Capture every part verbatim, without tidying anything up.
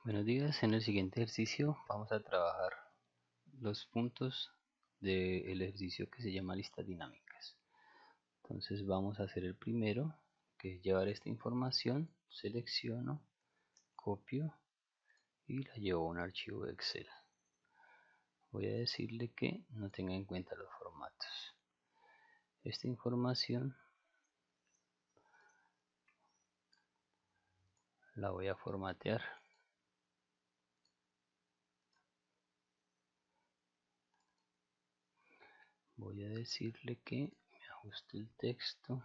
Buenos días, en el siguiente ejercicio vamos a trabajar los puntos del ejercicio que se llama listas dinámicas. Entonces vamos a hacer el primero, que es llevar esta información, selecciono, copio y la llevo a un archivo de Excel. Voy a decirle que no tenga en cuenta los formatos. Esta información la voy a formatear. Voy a decirle que me ajuste el texto.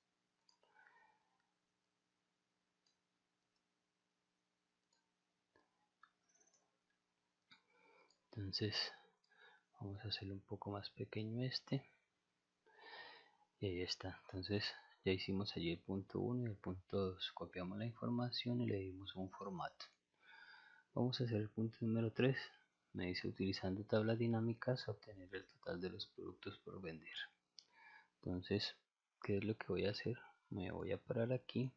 Entonces vamos a hacerlo un poco más pequeño este. Y ahí está. Entonces ya hicimos allí el punto uno y el punto dos. Copiamos la información y le dimos un formato. Vamos a hacer el punto número tres. Me dice utilizando tablas dinámicas obtener el total de los productos por vender. Entonces, ¿qué es lo que voy a hacer? Me voy a parar aquí.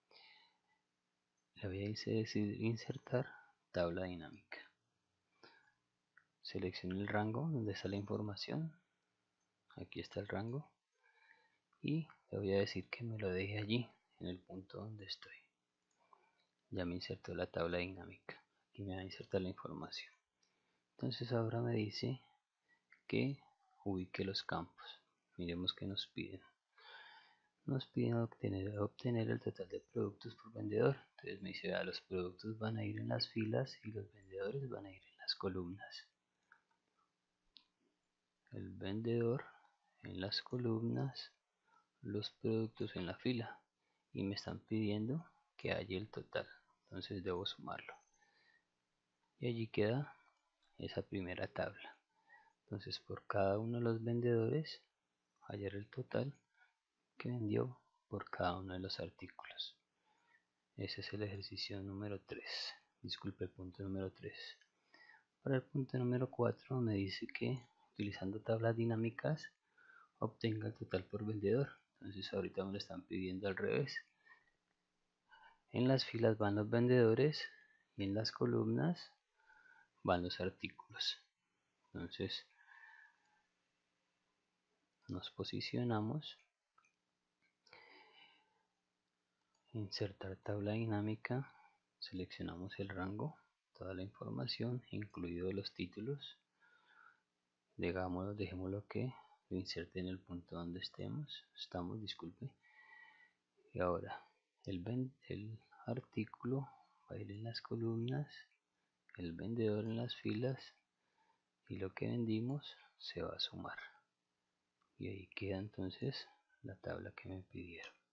Le voy a decir insertar tabla dinámica. Selecciono el rango donde está la información. Aquí está el rango. Y le voy a decir que me lo deje allí, en el punto donde estoy. Ya me insertó la tabla dinámica. Aquí me va a insertar la información. Entonces ahora me dice que ubique los campos. Miremos qué nos piden. Nos piden obtener, obtener el total de productos por vendedor. Entonces me dice, vea, los productos van a ir en las filas y los vendedores van a ir en las columnas. El vendedor en las columnas, los productos en la fila. Y me están pidiendo que haya el total. Entonces debo sumarlo. Y allí queda esa primera tabla. Entonces por cada uno de los vendedores hallar el total que vendió por cada uno de los artículos. Ese es el ejercicio número tres. Disculpe, el punto número tres. Para el punto número cuatro me dice que utilizando tablas dinámicas obtenga el total por vendedor. Entonces ahorita me lo están pidiendo al revés. En las filas van los vendedores y en las columnas van los artículos. Entonces nos posicionamos, insertar tabla dinámica, seleccionamos el rango, toda la información, incluidos los títulos, digámoslo, dejémoslo que lo inserte en el punto donde estemos, estamos, disculpe, y ahora el, el artículo va a ir en las columnas, el vendedor en las filas y lo que vendimos se va a sumar y ahí queda entonces la tabla que me pidieron.